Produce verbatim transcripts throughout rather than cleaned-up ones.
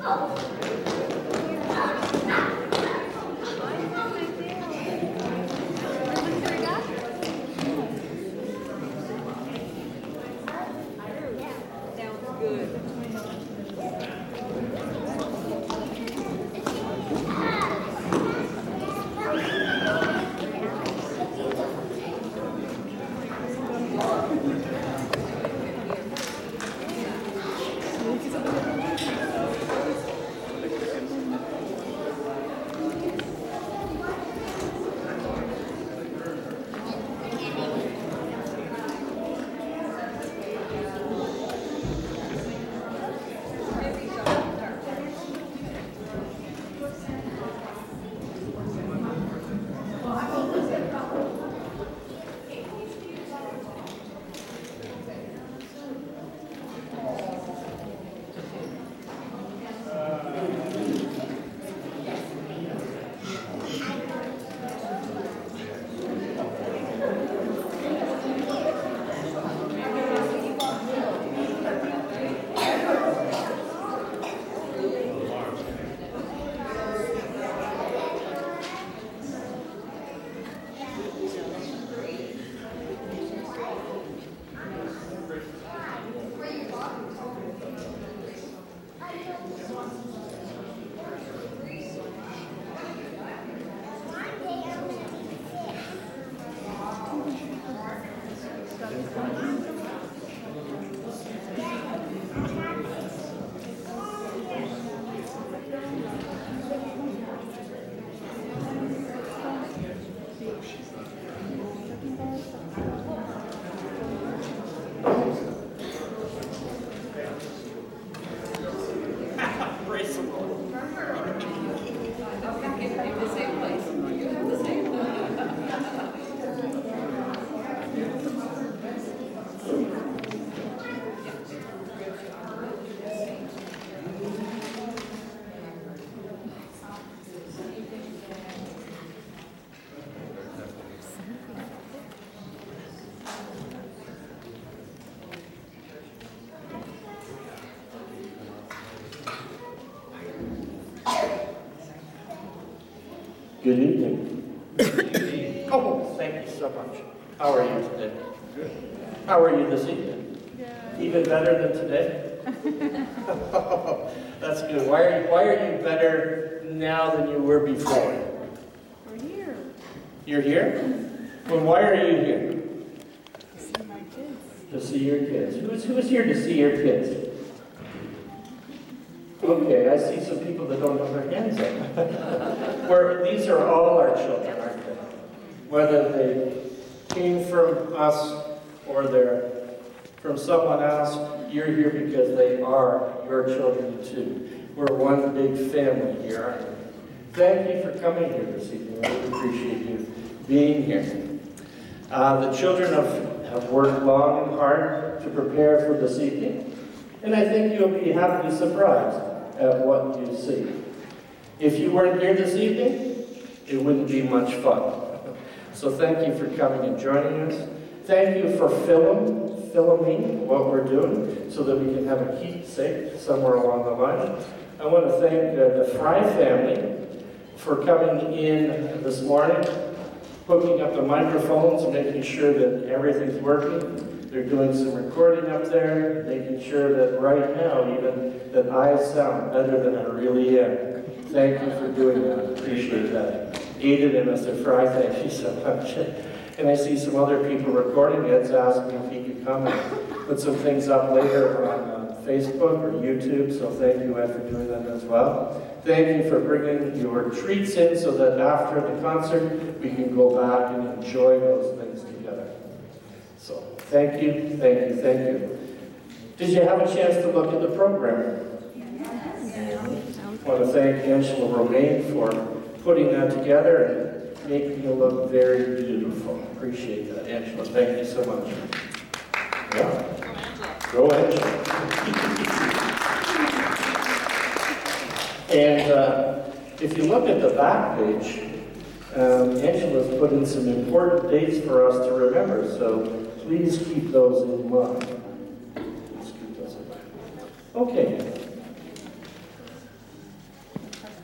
Good evening. Oh, thank you so much. How are you today? Good. How are you this evening? Good. Even better than today? That's good. Why are, you, why are you better now than you were before? We're here. You're here? Well, why are you here? To see my kids. To see your kids. Who's, who's here to see your kids? Okay, I see some people that don't have their hands up. Where these are all our children, aren't they? Whether they came from us or they're from someone else, you're here because they are your children too. We're one big family here, aren't we? Thank you for coming here this evening. I really appreciate you being here. Uh, the children have, have worked long and hard to prepare for this evening, and I think you'll be happily surprised at what you see. If you weren't here this evening, it wouldn't be much fun. So thank you for coming and joining us. Thank you for film, filming what we're doing so that we can have a keepsake somewhere along the line. I want to thank uh, the Fry family for coming in this morning, hooking up the microphones and making sure that everything's working. They're doing some recording up there, making sure that right now, even, that I sound better than I really am. Thank you for doing that. I appreciate that. Aided and Mister Fry, thank you so much. And I see some other people recording. Ed's asking if he could come and put some things up later on uh, Facebook or YouTube, so thank you, Ed, for doing that as well. Thank you for bringing your treats in so that after the concert, we can go back and enjoy those things together. So, thank you, thank you, thank you. Did you have a chance to look at the program? Yes. I want to thank Angela Romaine for putting that together and making it look very beautiful. Appreciate that, Angela. Thank you so much. Yeah. Go Angela. And uh, if you look at the back page, um, Angela's put in some important dates for us to remember, so please keep those in mind. Please keep those in mind. Okay.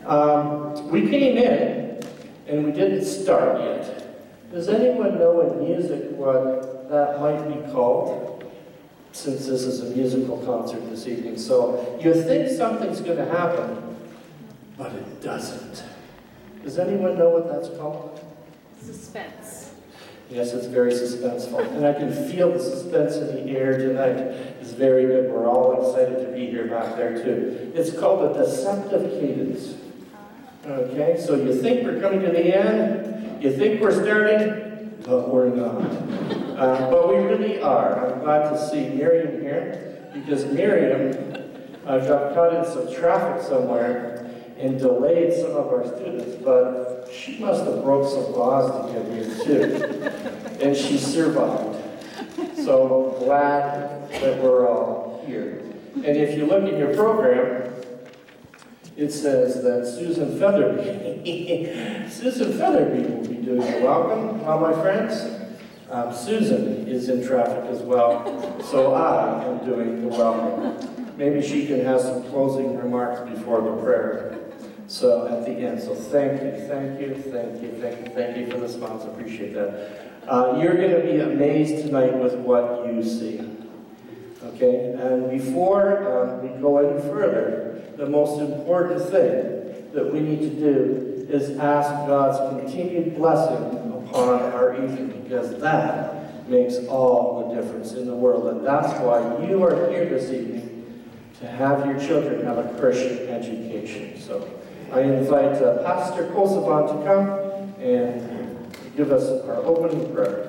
Um, we came in, and we didn't start yet. Does anyone know in music what that might be called? Since this is a musical concert this evening. So you think something's going to happen, but it doesn't. Does anyone know what that's called? Suspense. Yes, it's very suspenseful. And I can feel the suspense in the air tonight. It's very good. We're all excited to be here back there too. It's called a deceptive cadence. Okay, so you think we're coming to the end, you think we're starting, but we're not. Uh, but we really are. I'm glad to see Miriam here, because Miriam uh, got caught in some traffic somewhere and delayed some of our students, but she must have broke some laws to get here too. And she survived. So glad that we're all here. And if you look in your program, it says that Susan Featherby, Susan Featherby will be doing the welcome. Well, my friends, um, Susan is in traffic as well, so I am doing the welcome. Maybe she can have some closing remarks before the prayer. So at the end, so thank you, thank you, thank you, thank you, thank you for the sponsor, appreciate that. Uh, you're going to be amazed tonight with what you see. Okay, and before um, we go any further, the most important thing that we need to do is ask God's continued blessing upon our evening, because that makes all the difference in the world. And that's why you are here this evening, to have your children have a Christian education. So I invite uh, Pastor Kosovan to come and give us our opening prayer.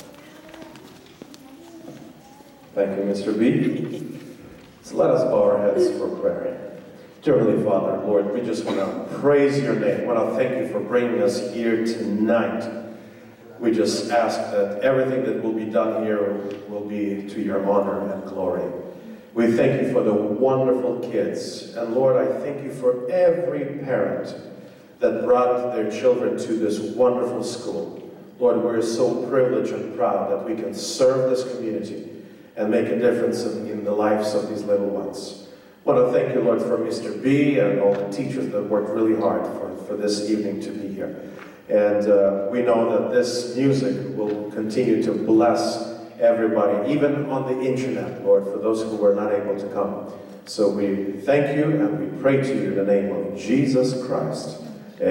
Thank you, Mister B. So let us bow our heads for prayer. Dear Heavenly Father, Lord, we just want to praise your name. We want to thank you for bringing us here tonight. We just ask that everything that will be done here will be to your honor and glory. We thank you for the wonderful kids. And Lord, I thank you for every parent that brought their children to this wonderful school. Lord, we're so privileged and proud that we can serve this community and make a difference in, in the lives of these little ones. I want to thank you, Lord, for Mister B and all the teachers that worked really hard for, for this evening to be here. And uh, we know that this music will continue to bless everybody, even on the internet, Lord, for those who were not able to come. So we thank you and we pray to you in the name of Jesus Christ.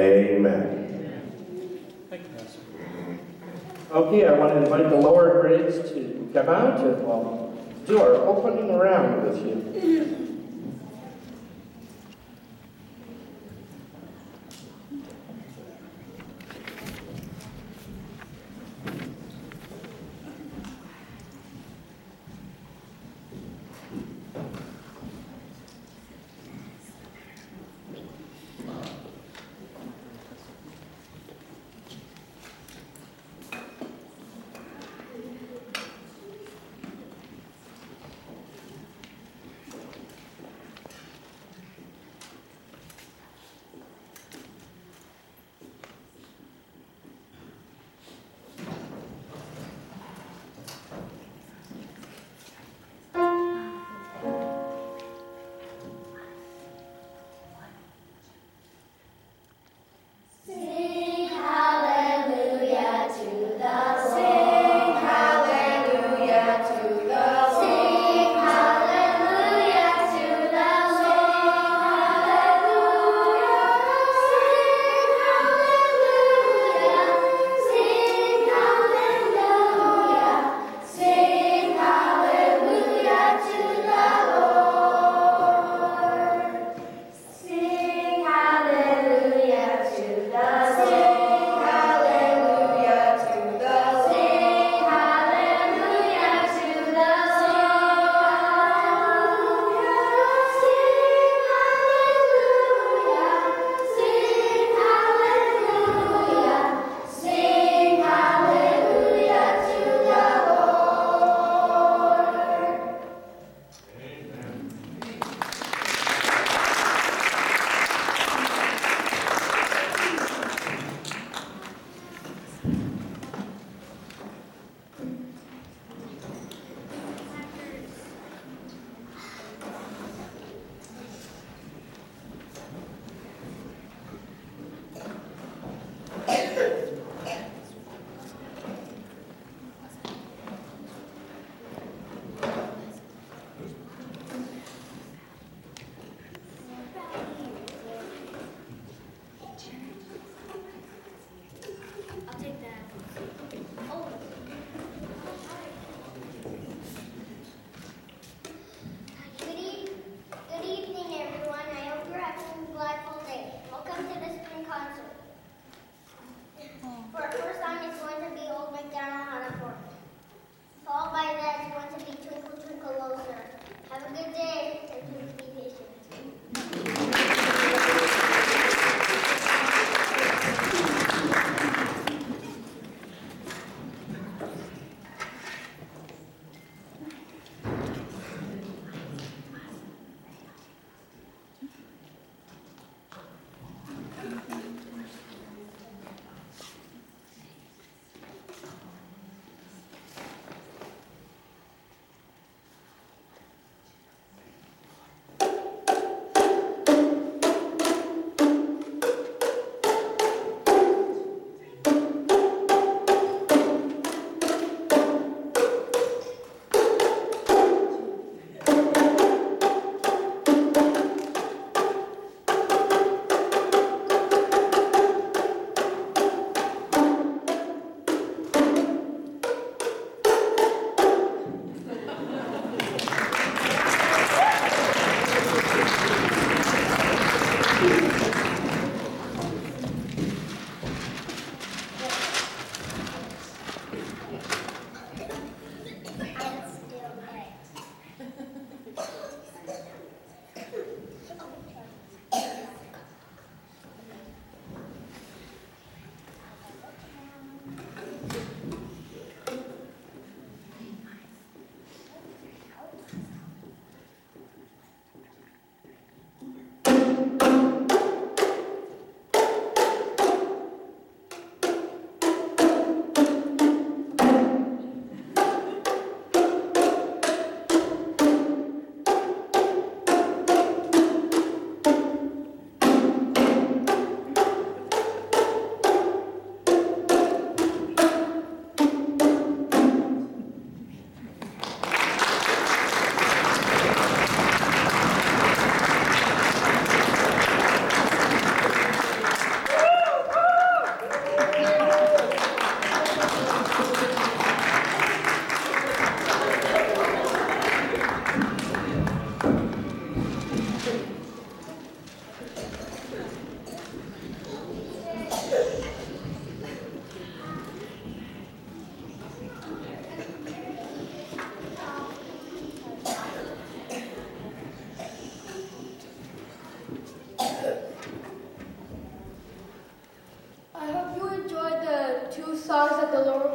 Amen. Thank you, Pastor. Okay, I want to invite the lower grades to come out and we'll do our opening round with you.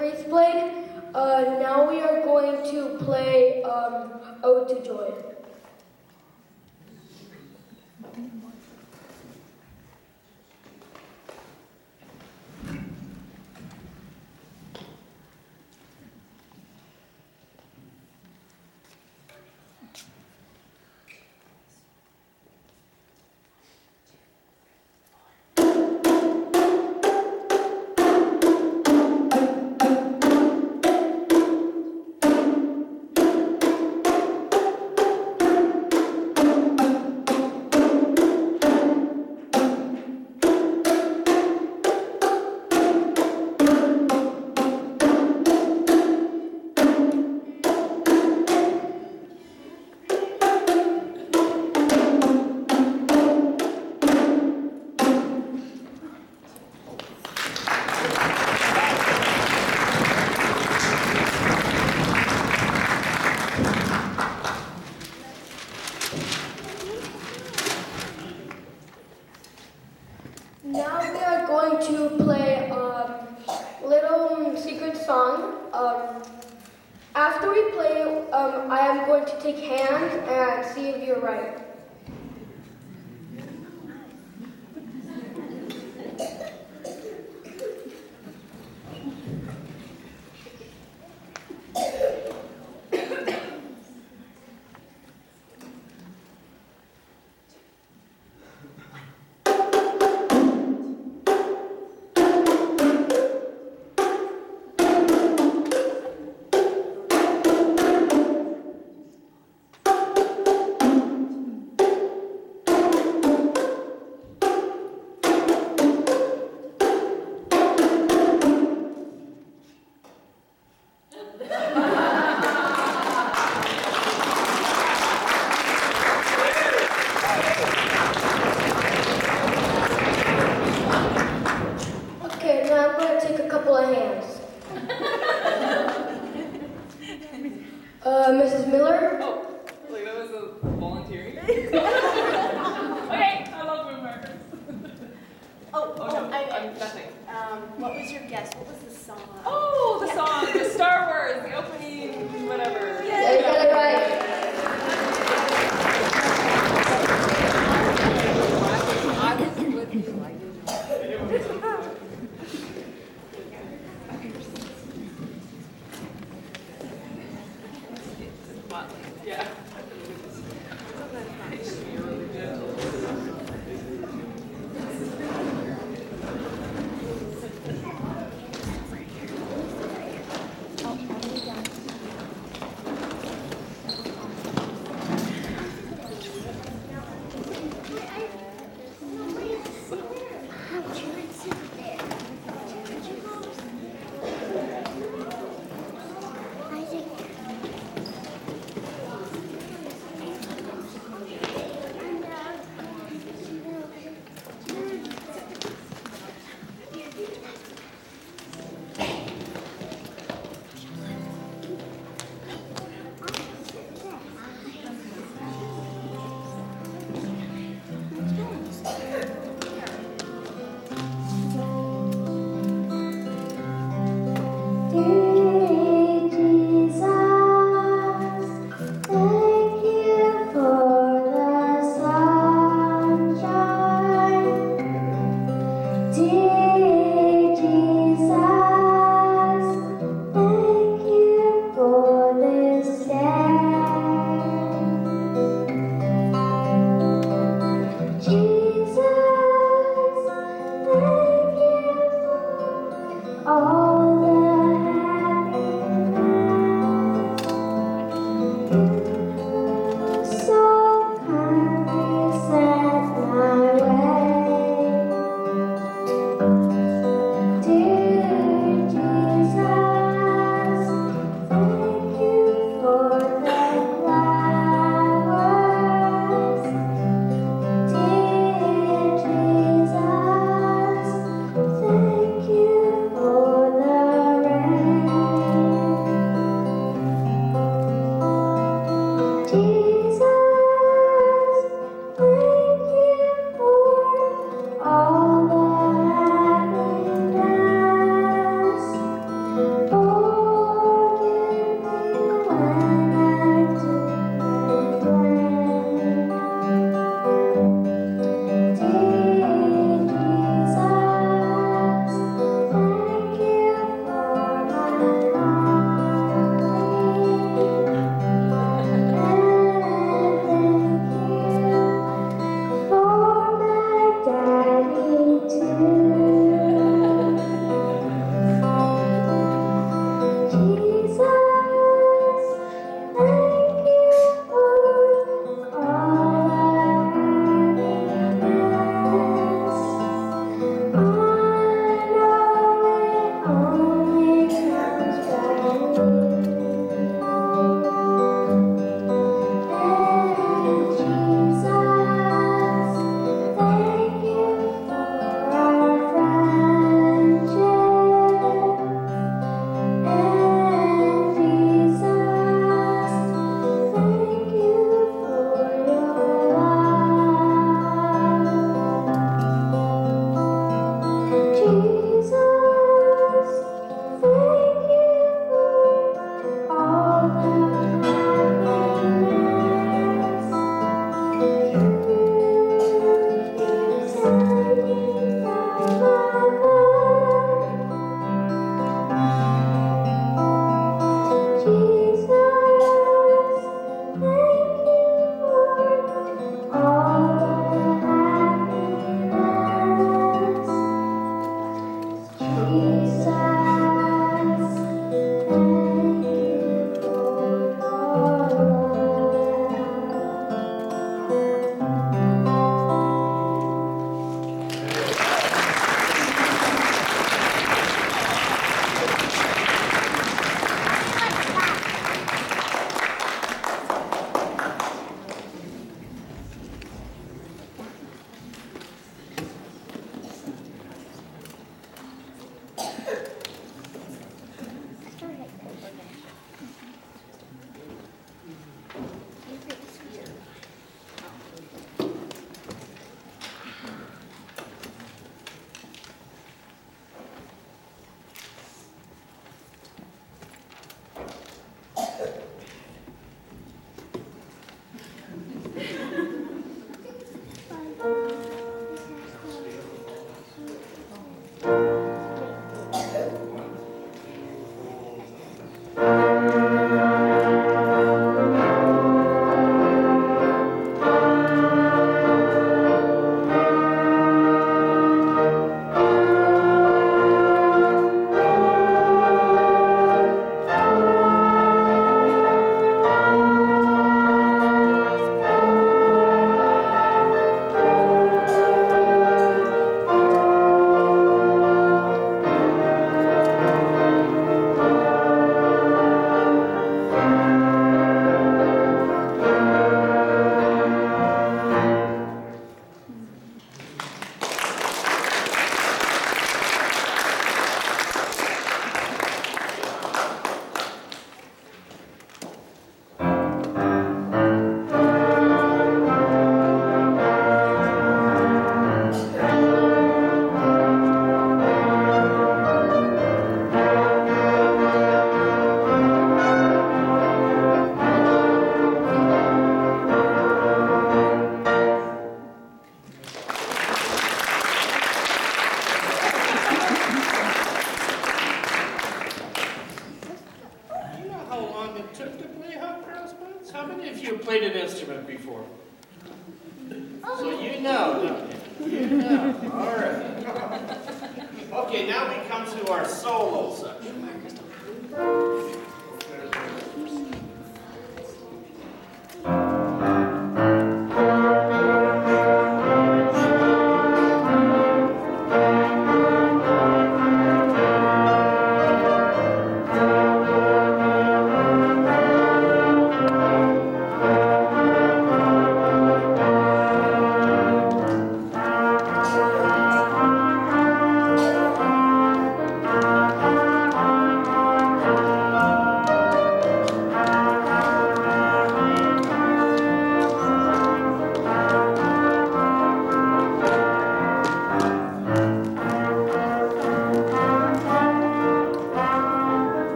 grades played. Uh, now we are going to play um, Ode to Joy. Now we are going to play um, Little Secret Song. Um, after we play, um, I am going to take hands and see if you're right. Okay, now I'm going to take a couple of hands. Uh, Missus Miller? Oh, like that was a volunteering? Okay, I love moon markers. Oh, Oh, oh, no, I, I'm nothing. um, what was your guess? What was the song? Oh, the song, the Star Wars, the opening, whatever. Yeah, you got it right. Yeah. Oh, You know, don't you? You know. All right. Okay, now we come to our solo section.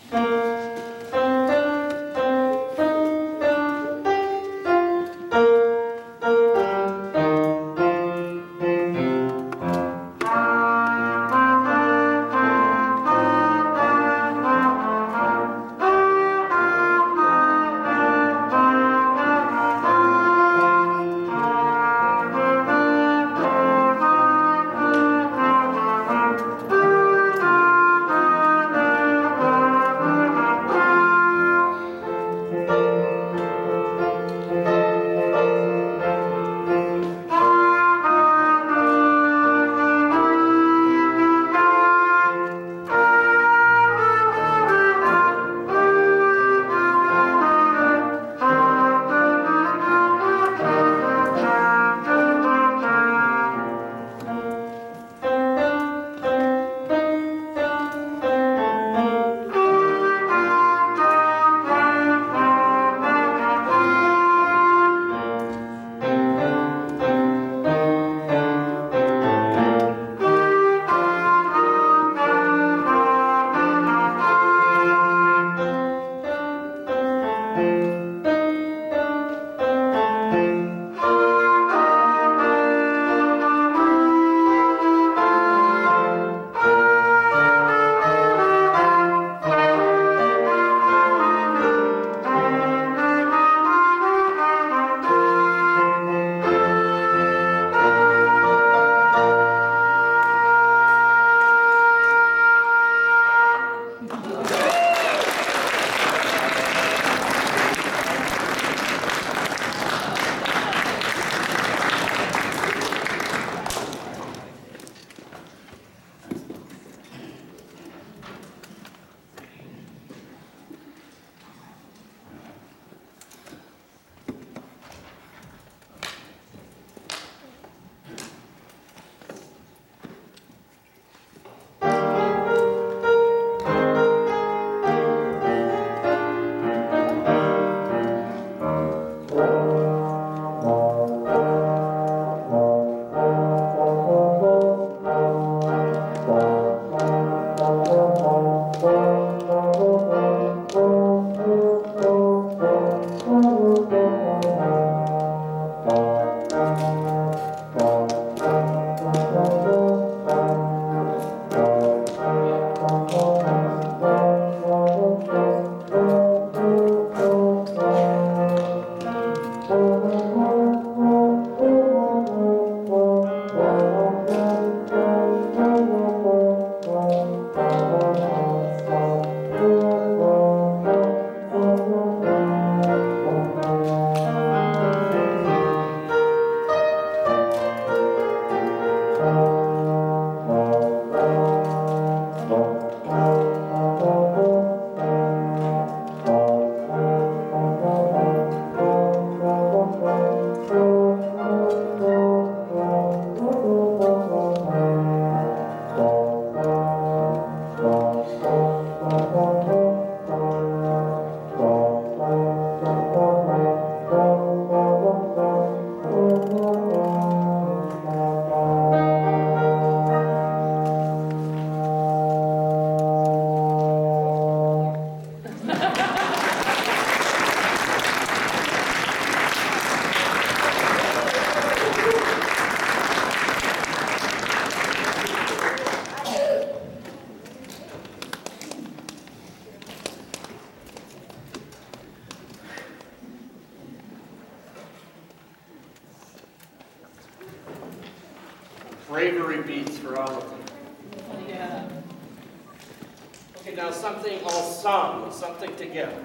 Bravery beats for all of them. Yeah. Okay, now something all sung, something together.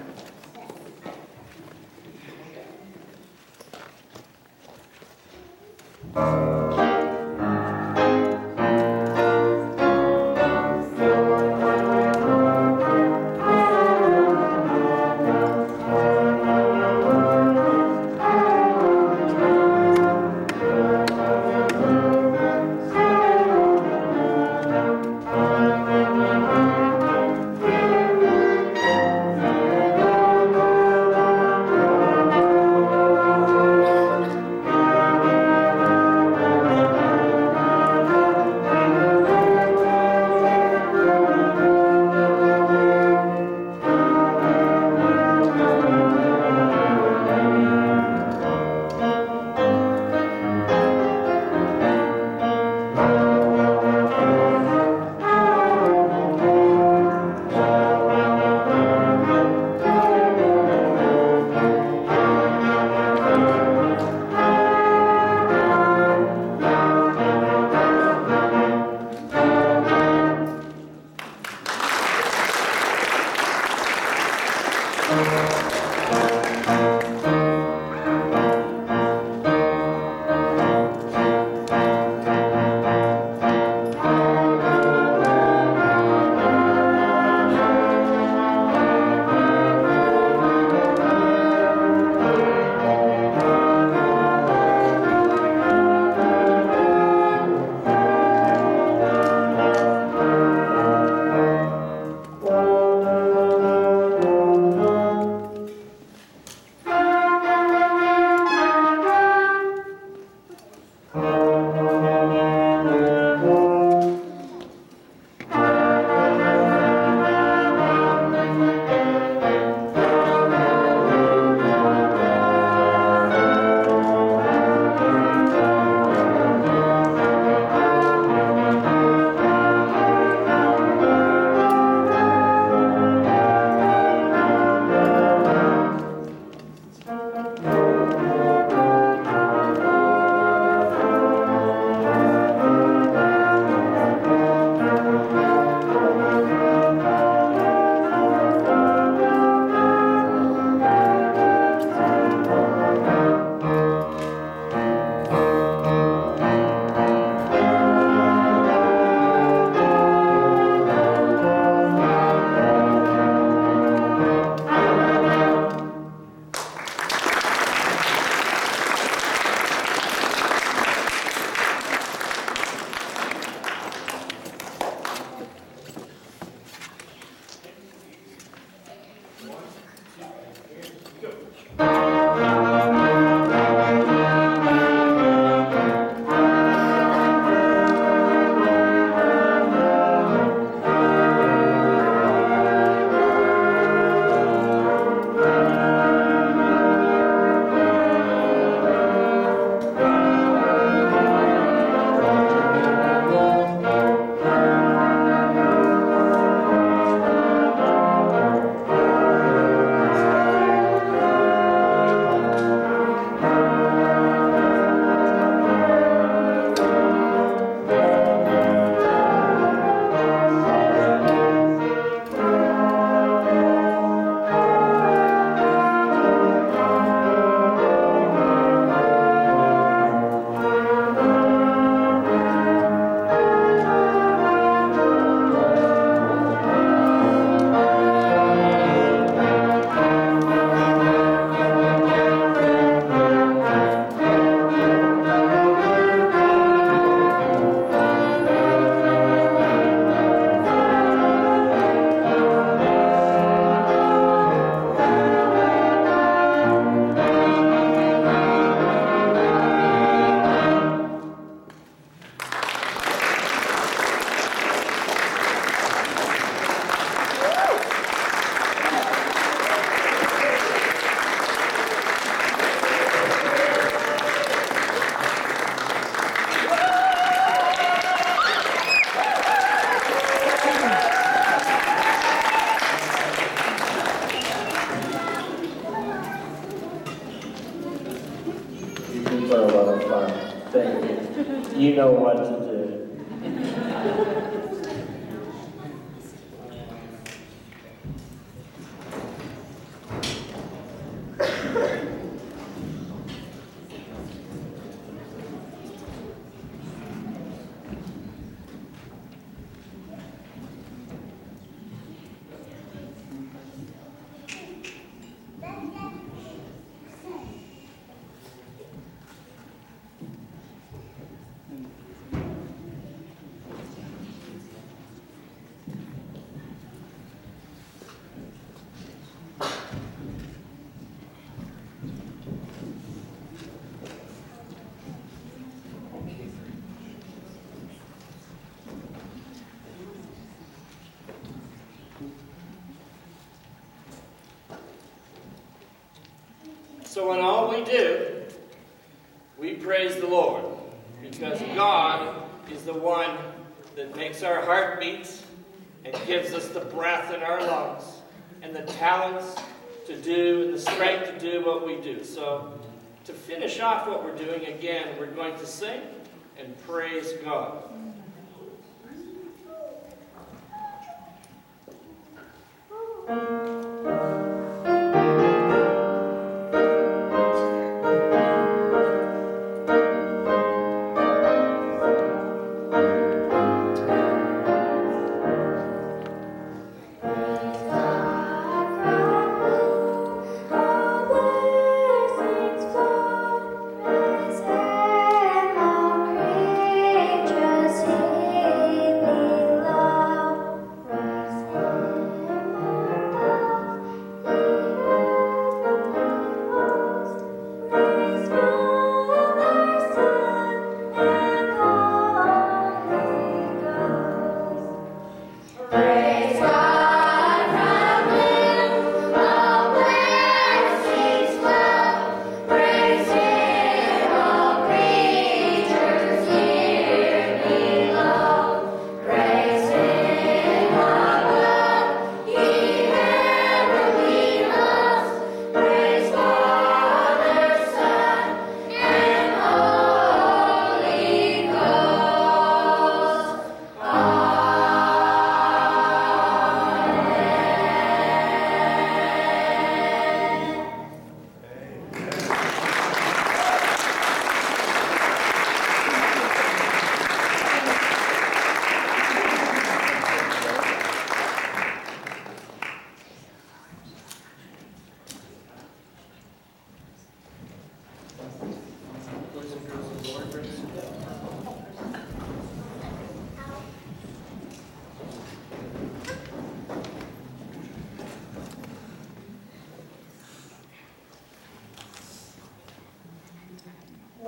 You know what to do. So in all we do, we praise the Lord, because God is the one that makes our heart beat and gives us the breath in our lungs and the talents to do and the strength to do what we do. So to finish off what we're doing again, we're going to sing and praise God. Thank you.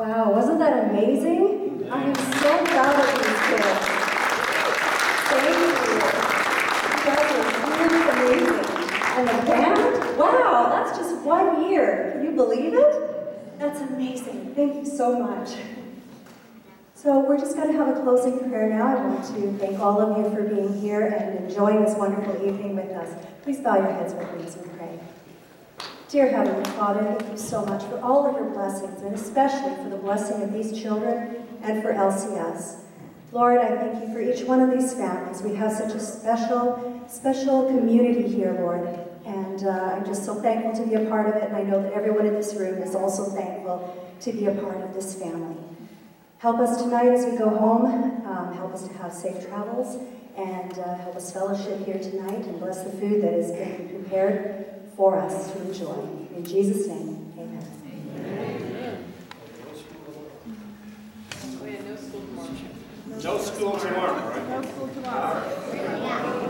Wow, wasn't that amazing? I am so proud of these kids. Thank you. You guys are really amazing. And the band? Wow, that's just one year. Can you believe it? That's amazing. Thank you so much. So we're just going to have a closing prayer now. I want to thank all of you for being here and enjoying this wonderful evening with us. Please bow your heads with me as we pray. Dear Heavenly Father, thank you so much for all of your blessings, and especially for the blessing of these children and for L C S. Lord, I thank you for each one of these families. We have such a special, special community here, Lord. And uh, I'm just so thankful to be a part of it, and I know that everyone in this room is also thankful to be a part of this family. Help us tonight as we go home. Um, help us to have safe travels, and uh, help us fellowship here tonight, and bless the food that is being prepared for us to enjoy. In Jesus' name, amen. Oh, yeah, no school tomorrow. No school tomorrow, right? No school tomorrow. Yeah.